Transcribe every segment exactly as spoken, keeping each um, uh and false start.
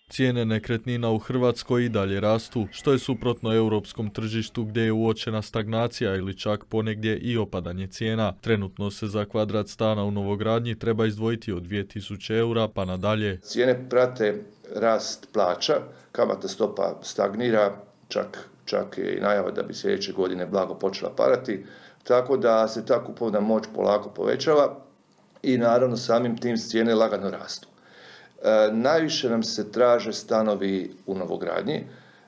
Cijene nekretnina u Hrvatskoj i dalje rastu, što je suprotno europskom tržištu gdje je uočena stagnacija ili čak ponegdje i opadanje cijena. Trenutno se za kvadrat stana u novogradnji treba izdvojiti od dvije tisuće eura pa nadalje. Cijene prate rast plaća, kamatna stopa stagnira, čak, čak je i najava da bi sljedeće godine blago počela padati, tako da se ta kupovna moć polako povećava i naravno samim tim cijene lagano rastu. E, najviše nam se traže stanovi u novogradnji,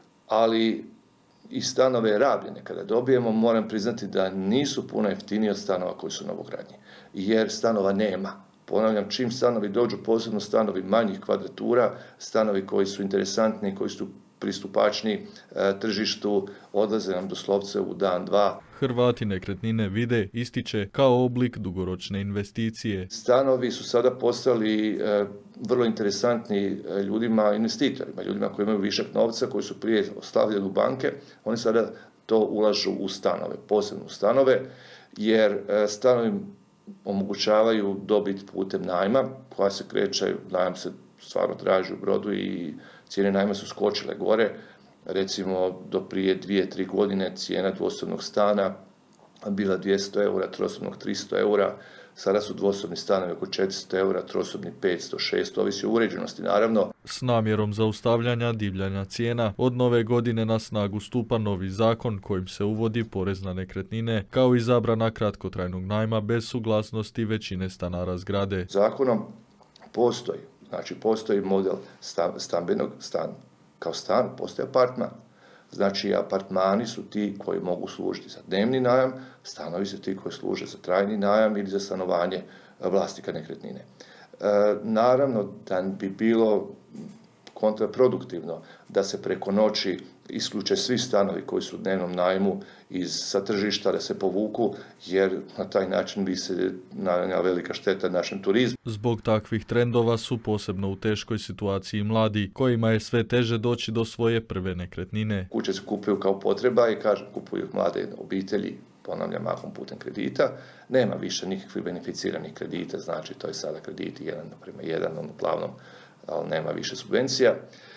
ali i stanove rabljene kada dobijemo, moram priznati da nisu puno jeftiniji od stanova koji su u novogradnji, jer stanova nema. Ponavljam, čim stanovi dođu, posebno stanovi manjih kvadratura, stanovi koji su interesantni, koji su pristupačni e, tržištu, odlaze nam doslovce u dan, dva. Hrvati nekretnine vide, ističe, kao oblik dugoročne investicije. Stanovi su sada postali e, vrlo interesantni e, ljudima, investitorima, ljudima koji imaju višak novca, koji su prije ostavljali u banke, oni sada to ulažu u stanove, posebno u stanove, jer e, stanovi omogućavaju dobit putem najma, koja se kreće, najam se stvarno traži u Brodu i cijene najma su skočile gore. Recimo, do prije dvije, tri godine cijena dvosobnog stana bila dvjesto eura, trosobnog tristo eura, sada su dvosobni stanovi oko četiristo eura, trosobni petsto, šesto, ovisi o uređenosti naravno. S namjerom zaustavljanja divljanja cijena, od nove godine na snagu stupa novi zakon kojim se uvodi porez na nekretnine, kao i zabrana kratkotrajnog najma bez suglasnosti većine stanara zgrade. Zakonom postoji, znači postoji model stambenog stana. Kao stan postoji apartman. Znači, apartmani su ti koji mogu služiti za dnevni najam, stanovi su ti koji služe za trajni najam ili za stanovanje vlasnika nekretnine. E, naravno da bi bilo kontraproduktivno da se preko noći isključe svi stanovi koji su u dnevnom najmu iz sa tržišta, da se povuku, jer na taj način bi se nanijela velika šteta našem turizmu. Zbog takvih trendova su posebno u teškoj situaciji mladi, kojima je sve teže doći do svoje prve nekretnine. Kuće se kupuju kao potreba i kažem, kupuju mlade obitelji, ponavljam, mahom putem kredita. Nema više nikakvih beneficiranih kredita, znači to je sada krediti jedan naprema jedan, on uglavnom, ali nema više subvencija.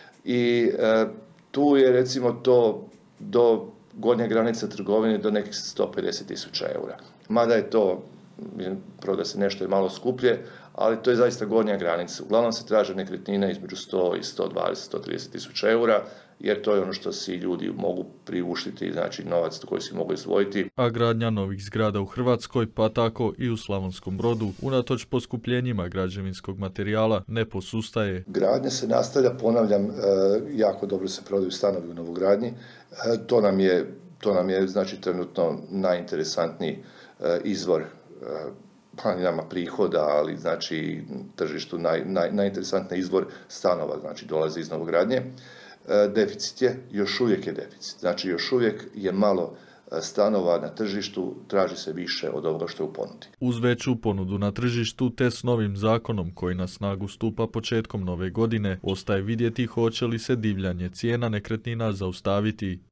I e, tu je recimo to do gornje granice trgovine do nekih sto pedeset tisuća eura. Mada je to, proda se nešto je malo skuplje, ali to je zaista gornja granica. Uglavnom se traže nekretnine između sto i sto dvadeset, sto trideset tisuća eura, jer to je ono što si ljudi mogu priuštiti, znači novac koji si mogu izdvojiti. A gradnja novih zgrada u Hrvatskoj, pa tako i u Slavonskom Brodu, unatoč poskupljenjima građevinskog materijala, ne posustaje. Gradnja se nastavlja, ponavljam, jako dobro se prodaju stanovi u novogradnji. To nam je, to nam je znači trenutno najinteresantniji izvor nama prihoda, ali znači tržištu naj, naj, najinteresantniji izvor stanova, znači dolazi iz novogradnje. Deficit je, još uvijek je deficit. Znači još uvijek je malo stanova na tržištu, traži se više od ovoga što je u ponudi. Uz veću ponudu na tržištu te s novim zakonom koji na snagu stupa početkom nove godine, ostaje vidjeti hoće li se divljanje cijena nekretnina zaustaviti.